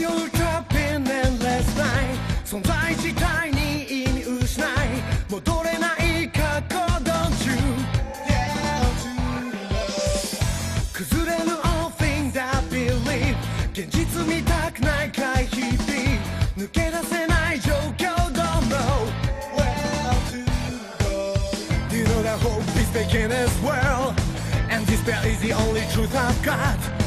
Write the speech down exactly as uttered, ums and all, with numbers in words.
feel trapped in endless night 存在自体に意味失い戻れない過去 Don't you崩れる all things that believe 現実見たくない回避抜け出せない状況 Don't know where to go Do you know that hope is taking this world And despair is the only truth I've got